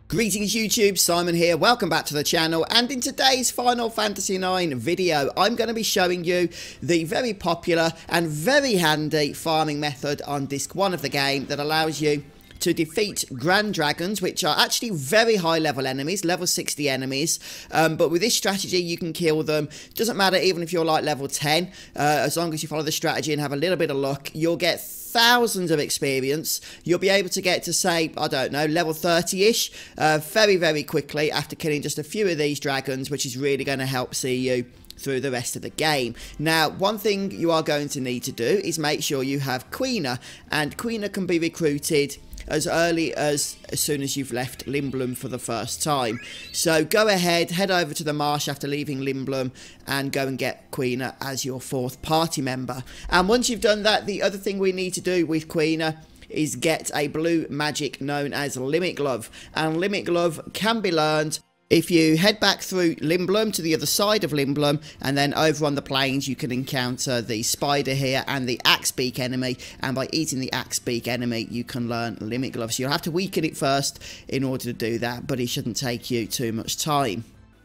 Greetings YouTube, Simon here, welcome back to the channel, and in today's Final Fantasy IX video I'm going to be showing you the very popular and very handy farming method on disc 1 of the game that allows you to defeat Grand Dragons, which are actually very high level enemies, level 60 enemies, but with this strategy you can kill them. Doesn't matter even if you're like level 10, as long as you follow the strategy and have a little bit of luck, you'll get thousands of experience. You'll be able to get to, say, I don't know, level 30-ish very quickly after killing just a few of these dragons, which is really going to help see you through the rest of the game. Now, one thing you are going to need to do is make sure you have Quina, and Quina can be recruited as early as soon as you've left Lindblum for the first time. So go ahead, head over to the marsh after leaving Lindblum and go and get Quina as your 4th party member. And once you've done that, the other thing we need to do with Quina is get a blue magic known as Limit Glove. And Limit Glove can be learned if you head back through Lindblum to the other side of Lindblum, and then over on the plains you can encounter the spider here and the axe beak enemy, and by eating the axe beak enemy you can learn Limit Glove. So you'll have to weaken it first in order to do that, but it shouldn't take you too much time.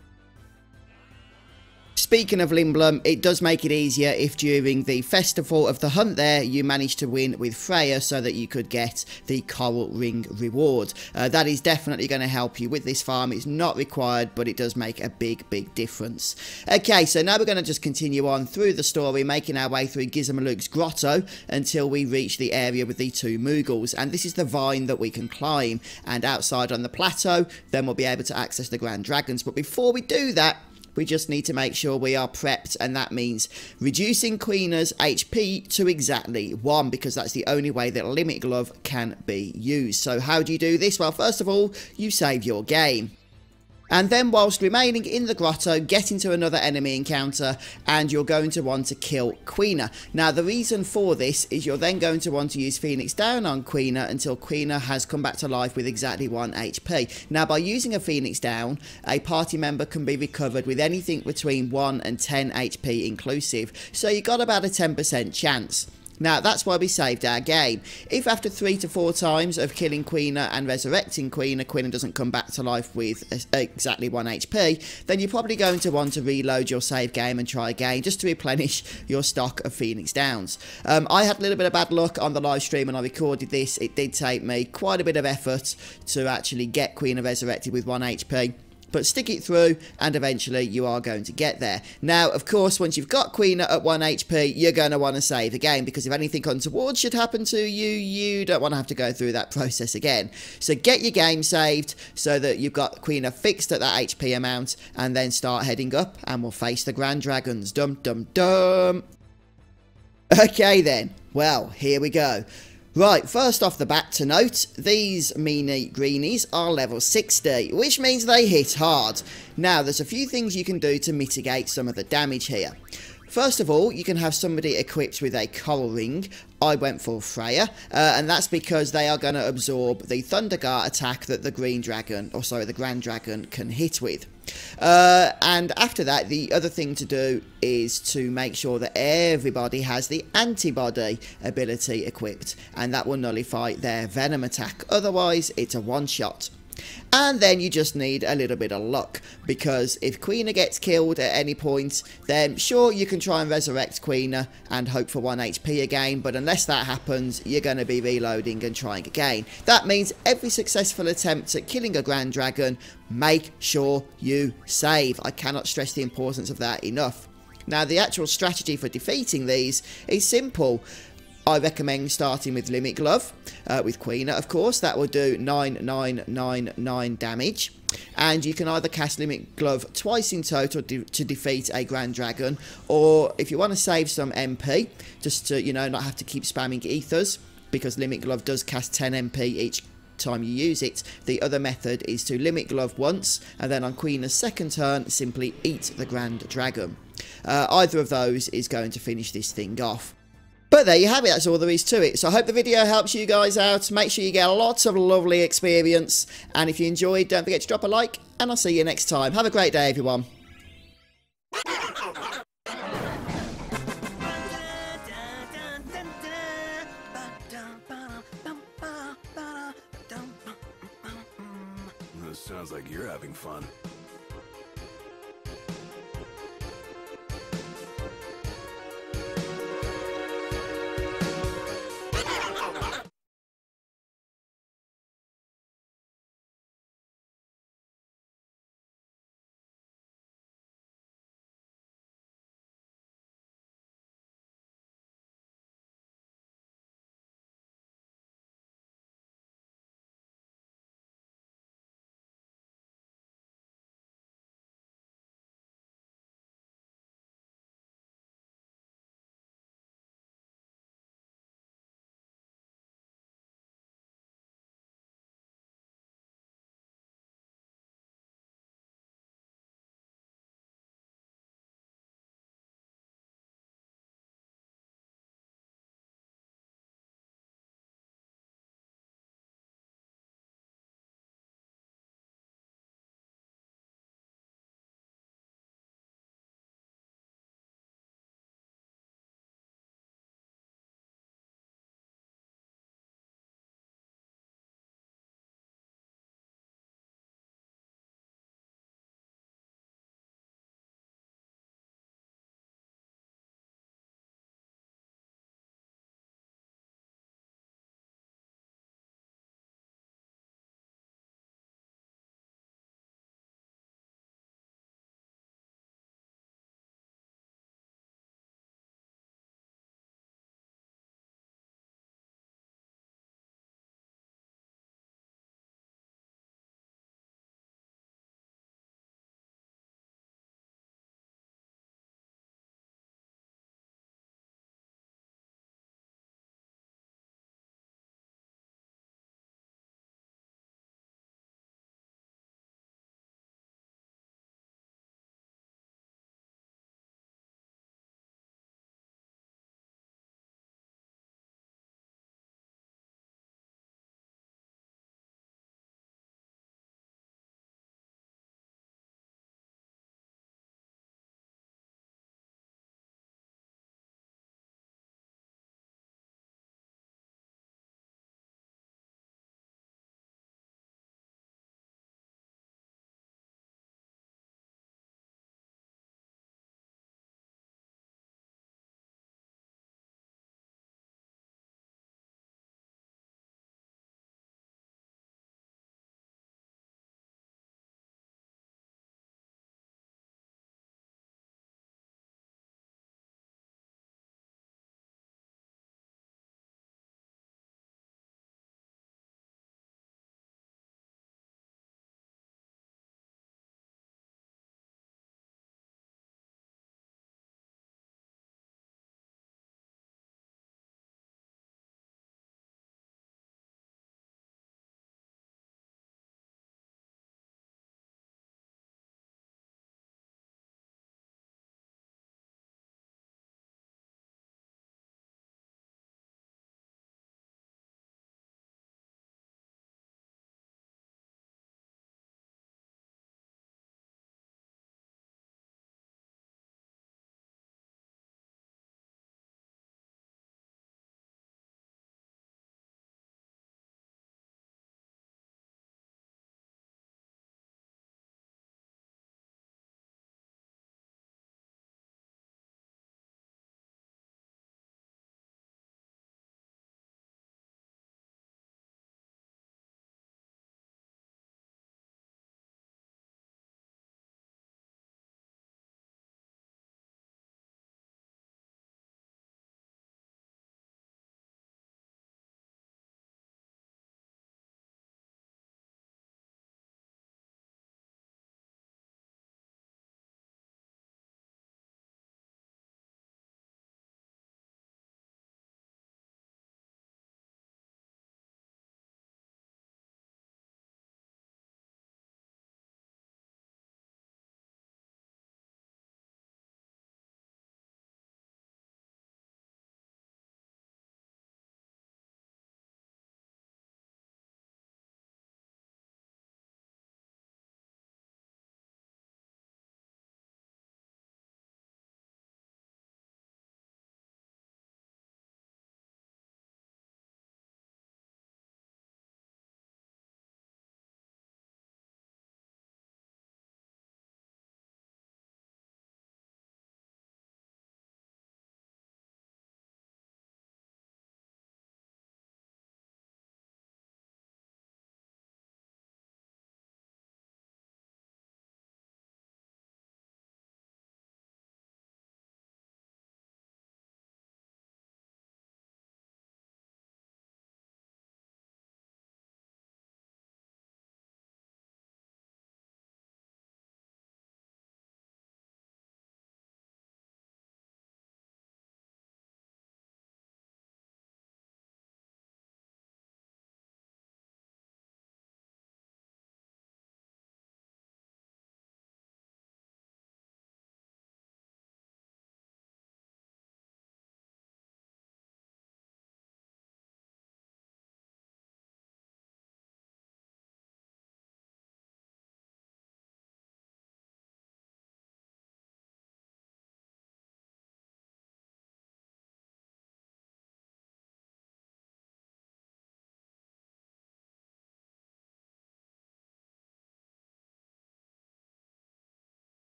Speaking of Lindblum, it does make it easier if during the festival of the hunt there you manage to win with Freya so that you could get the coral ring reward. That is definitely going to help you with this farm. It's not required, but it does make a big difference. Okay, so now we're going to just continue on through the story, making our way through Gizamaluke's Grotto until we reach the area with the 2 Moogles, and this is the vine that we can climb, and outside on the plateau then we'll be able to access the Grand Dragons. But before we do that, we just need to make sure we are prepped, and that means reducing Quina's HP to exactly 1, because that's the only way that Limit Glove can be used. So how do you do this? Well, first of all, you save your game. And then whilst remaining in the grotto, get into another enemy encounter, and you're going to want to kill Quina. Now, the reason for this is you're then going to want to use Phoenix Down on Quina until Quina has come back to life with exactly 1 HP. Now, by using a Phoenix Down, a party member can be recovered with anything between 1 and 10 HP inclusive, so you got about a 10% chance. Now, that's why we saved our game. If after 3 to 4 times of killing Quina and resurrecting Quina doesn't come back to life with exactly 1 HP, then you're probably going to want to reload your save game and try again just to replenish your stock of Phoenix Downs. I had a little bit of bad luck on the live stream when I recorded this. It did take me quite a bit of effort to actually get Quina resurrected with 1 HP. But stick it through and eventually you are going to get there. Now, of course, once you've got Quina at 1 HP, you're going to want to save again, because if anything untoward should happen to you, you don't want to have to go through that process again. So get your game saved so that you've got Quina fixed at that HP amount, and then start heading up and we'll face the Grand Dragons. Dum dum dum. Okay then, well, here we go. Right, first off the bat to note, these meanie greenies are level 60, which means they hit hard. Now, there's a few things you can do to mitigate some of the damage here. First of all, you can have somebody equipped with a coral ring. I went for Freya, and that's because they are going to absorb the Thunderguard attack that the Grand Dragon can hit with. And after that, the other thing to do is to make sure that everybody has the antibody ability equipped, and that will nullify their venom attack. Otherwise, it's a one-shot. And then you just need a little bit of luck, because if Quina gets killed at any point, then sure, you can try and resurrect Quina and hope for 1 HP again, but unless that happens, you're going to be reloading and trying again. That means every successful attempt at killing a Grand Dragon, make sure you save. I cannot stress the importance of that enough. Now, the actual strategy for defeating these is simple. I recommend starting with Limit Glove, with Quina, of course. That will do 9999 damage. And you can either cast Limit Glove twice in total to defeat a Grand Dragon, or if you want to save some MP, just to, you know, not have to keep spamming ethers, because Limit Glove does cast 10 MP each time you use it, the other method is to Limit Glove once, and then on Quina's second turn, simply eat the Grand Dragon. Either of those is going to finish this thing off. But there you have it, that's all there is to it. So I hope the video helps you guys out. Make sure you get lots of lovely experience. And if you enjoyed, don't forget to drop a like. And I'll see you next time. Have a great day, everyone. Sounds like you're having fun.